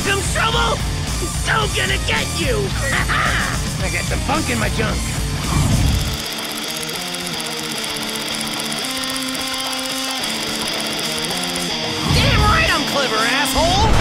some trouble? So gonna get you! I got some funk in my junk. Damn right I'm clever, asshole!